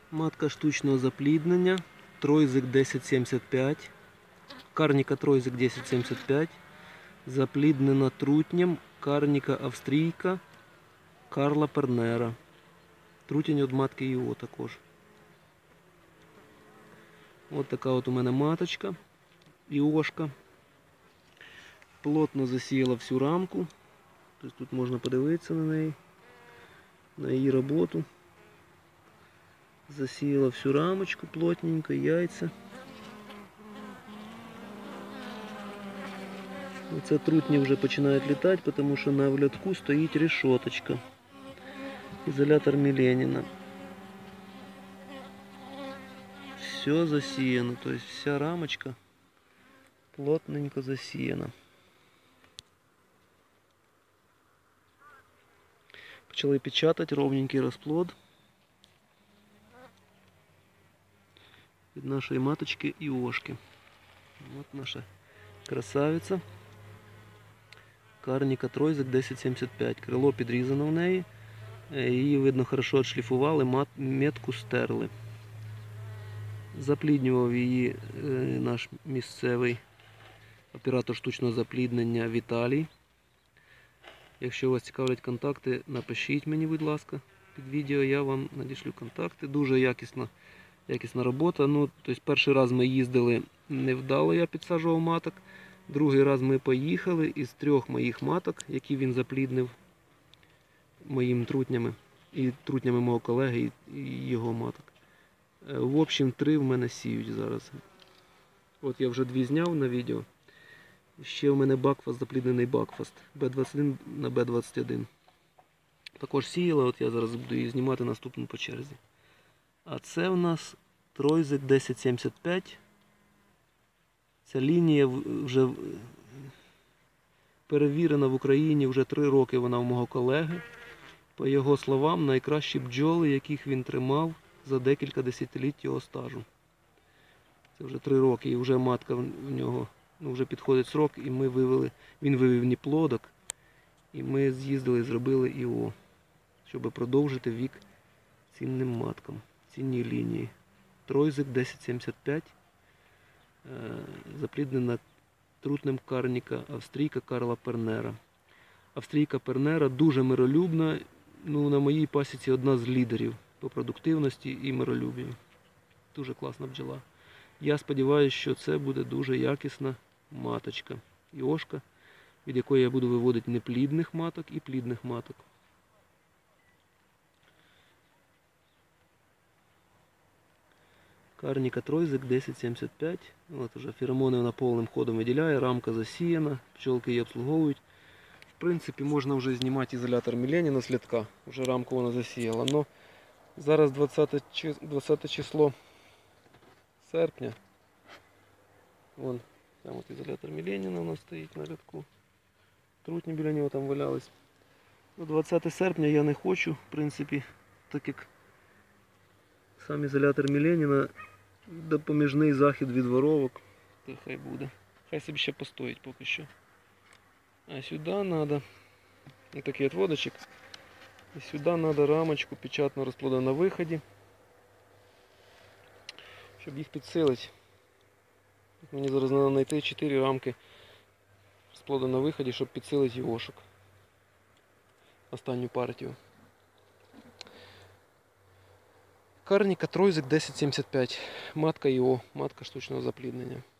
Матка штучного запліднення, Тройзик 1075, Карніка Тройзик 1075, запліднена трутням, Карніка австрійка, Карла Пернера. Трутінь від матки ІО також. Ось така от у мене маточка, ІОшка. Плотно засіяла всю рамку. Тобто тут можна подивитися на неї, на її роботу. Засіяла всю рамочку плотненько, яйця. Оце трутні вже починають літати, тому що на влядку стоїть решеточка. Ізолятор Міленіна. Все засіяно, тобто вся рамочка плотненько засіяна. Почали печатати ровненький розплод від нашої маточки ІОшки. От наша красавиця. Карніка Тройзик 1075. Крило підрізано в неї. Її, видно, хорошо відшліфували, метку стерли. Запліднював її наш місцевий оператор штучного запліднення Віталій. Якщо вас цікавлять контакти, напишіть мені, будь ласка, під відео, я вам надішлю контакти. Дуже якісна робота. Ну, тобто перший раз ми їздили, невдало я підсаджував маток. Другий раз ми поїхали, із 3 моїх маток, які він запліднив моїми трутнями, і трутнями мого колеги, і його маток. В общем, 3 в мене сіють зараз. От я вже 2 зняв на відео. Ще в мене бакфаст, запліднений бакфаст. Б21 на Б21. Також сіяла, от я зараз буду її знімати наступну по черзі. А це в нас Тройзик 1075. Ця лінія вже перевірена в Україні, вже 3 роки вона у мого колеги. По його словам, найкращі бджоли, яких він тримав за декілька десятиліть його стажу. Це вже 3 роки і вже матка в нього, ну, вже підходить срок, і він вивів ніплодок, і ми з'їздили і зробили ІО, щоб продовжити вік цінним маткам, цінній лінії. Тройзик 1075, запліднена трутнем Карніка австрійка Карла Пернера. Австрійка Пернера дуже миролюбна, ну, на моїй пасіці одна з лідерів по продуктивності і миролюбію. Дуже класна бджола. Я сподіваюся, що це буде дуже якісна маточка. ІОшка, від якої я буду виводити неплідних маток і плідних маток. Карніка Тройзик 1075. От уже феромони вона повним ходом виділяє, рамка засіяна, пчолки її обслуговують. В принципі, можна вже знімати ізолятор Міленіна з літка. Вже рамку вона засіяла. Но зараз 20 число серпня. Вон, там от ізолятор Міленіна у нас стоїть на рядку. Трутні біля нього там валялись. 20 серпня я не хочу, в принципі, так як сам ізолятор Міленіна допоміжний захід від воровок, то хай буде. Хай собі ще постоїть поки що. А сюди треба, ось такий отводочок, і сюди треба рамочку печатно розплода на виході, щоб їх підсилити. Мені зараз треба знайти 4 рамки розплода на виході, щоб підсилити ІОшок. Останню партію. Карніка Тройзик 1075. Матка ІО, матка штучного запліднення.